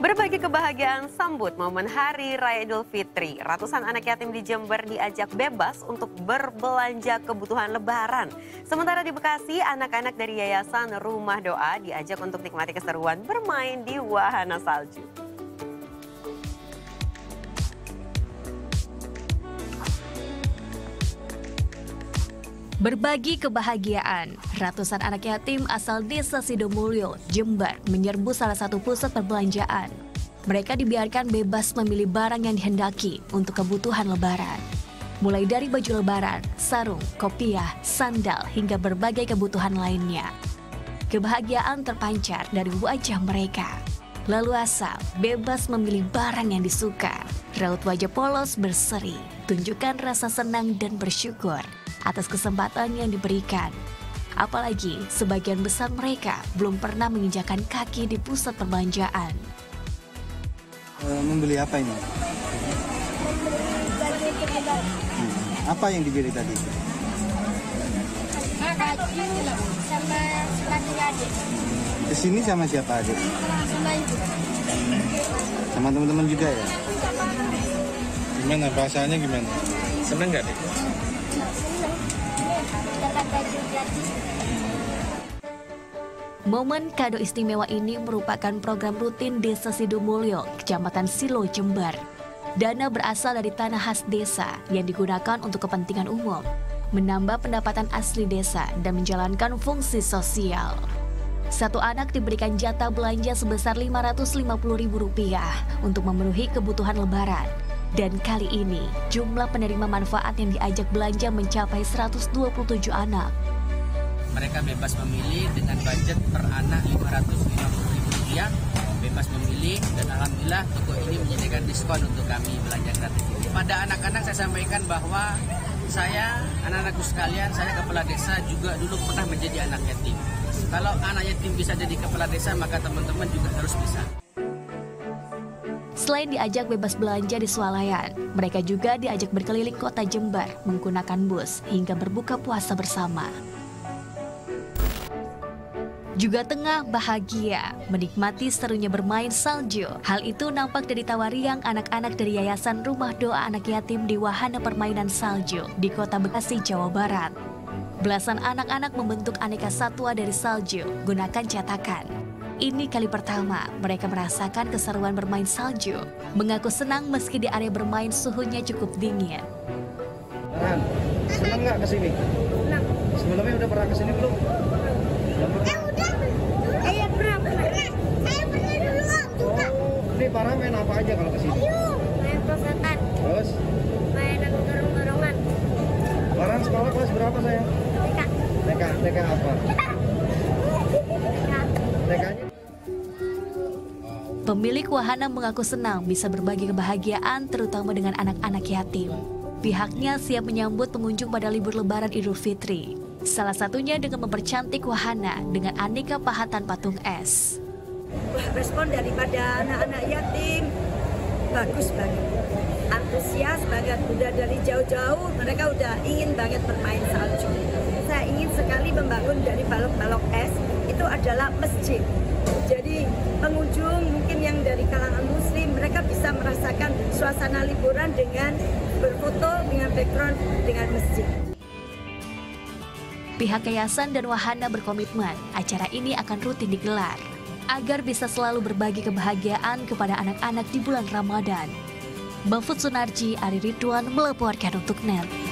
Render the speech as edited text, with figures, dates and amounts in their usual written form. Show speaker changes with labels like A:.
A: Berbagi kebahagiaan sambut momen Hari Raya Idul Fitri. Ratusan anak yatim di Jember diajak bebas untuk berbelanja kebutuhan Lebaran. Sementara di Bekasi, anak-anak dari Yayasan Rumah Doa diajak untuk nikmati keseruan bermain di wahana salju.
B: Berbagi kebahagiaan, ratusan anak yatim asal Desa Sidomulyo, Jember menyerbu salah satu pusat perbelanjaan. Mereka dibiarkan bebas memilih barang yang dihendaki untuk kebutuhan Lebaran. Mulai dari baju Lebaran, sarung, kopiah, sandal, hingga berbagai kebutuhan lainnya. Kebahagiaan terpancar dari wajah mereka. Leluasa, bebas memilih barang yang disuka. Raut wajah polos berseri, tunjukkan rasa senang dan bersyukur atas kesempatan yang diberikan. Apalagi sebagian besar mereka belum pernah menginjakan kaki di pusat perbelanjaan.
C: Membeli apa ini? Apa yang dibeli tadi?
D: Baju sama sepatu adik.
C: Kesini sama siapa adik?
D: Sama ibu.
C: Sama teman-teman juga ya?
E: Gimana bahasanya gimana? Seneng nggak deh?
D: Dapat baju gratis.
B: Momen kado istimewa ini merupakan program rutin Desa Sidomulyo, Kecamatan Silo, Jember. Dana berasal dari tanah khas desa yang digunakan untuk kepentingan umum, menambah pendapatan asli desa dan menjalankan fungsi sosial. Satu anak diberikan jatah belanja sebesar Rp550.000 untuk memenuhi kebutuhan Lebaran. Dan kali ini, jumlah penerima manfaat yang diajak belanja mencapai 127 anak.
F: Mereka bebas memilih dengan budget per anak Rp550.000, bebas memilih, dan alhamdulillah toko ini menyediakan diskon untuk kami belanja gratis ini. Pada anak-anak saya sampaikan bahwa saya, anak-anakku sekalian, saya kepala desa juga dulu pernah menjadi anak yatim. Kalau anak yatim bisa jadi kepala desa, maka teman-teman juga harus bisa.
B: Selain diajak bebas belanja di swalayan, mereka juga diajak berkeliling kota Jember menggunakan bus hingga berbuka puasa bersama. Juga tengah bahagia menikmati serunya bermain salju. Hal itu nampak dari tawariang anak-anak dari Yayasan Rumah Doa Anak Yatim di wahana permainan salju di Kota Bekasi, Jawa Barat. Belasan anak-anak membentuk aneka satwa dari salju gunakan cetakan. Ini kali pertama mereka merasakan keseruan bermain salju. Mengaku senang meski di area bermain suhunya cukup dingin.
C: Senang nggak kesini?
D: Senang.
C: Sebelumnya udah pernah kesini belum?
D: Udah. Saya pernah. Saya pernah dulu Om juga.
C: Ini para main apa aja kalau kesini?
D: Main pesetan.
C: Terus?
D: Mainan dorong-dorongan.
C: Sekarang sekolah kelas berapa saya? TK apa? TK-nya?
B: Pemilik wahana mengaku senang bisa berbagi kebahagiaan terutama dengan anak-anak yatim. Pihaknya siap menyambut pengunjung pada libur Lebaran Idul Fitri. Salah satunya dengan mempercantik wahana dengan aneka pahatan patung es.
G: Respon daripada anak-anak yatim bagus banget, antusias banget, udah dari jauh-jauh mereka udah ingin banget bermain salju. Saya ingin sekali membangun dari balok-balok es itu adalah masjid. Jadi pengunjung mungkin yang dari kalangan muslim mereka bisa merasakan suasana liburan dengan berfoto dengan background dengan masjid.
B: Pihak yayasan dan wahana berkomitmen acara ini akan rutin digelar agar bisa selalu berbagi kebahagiaan kepada anak-anak di bulan Ramadan. Mahfud Sunarji, Ari Ridwan melaporkan untuk NET.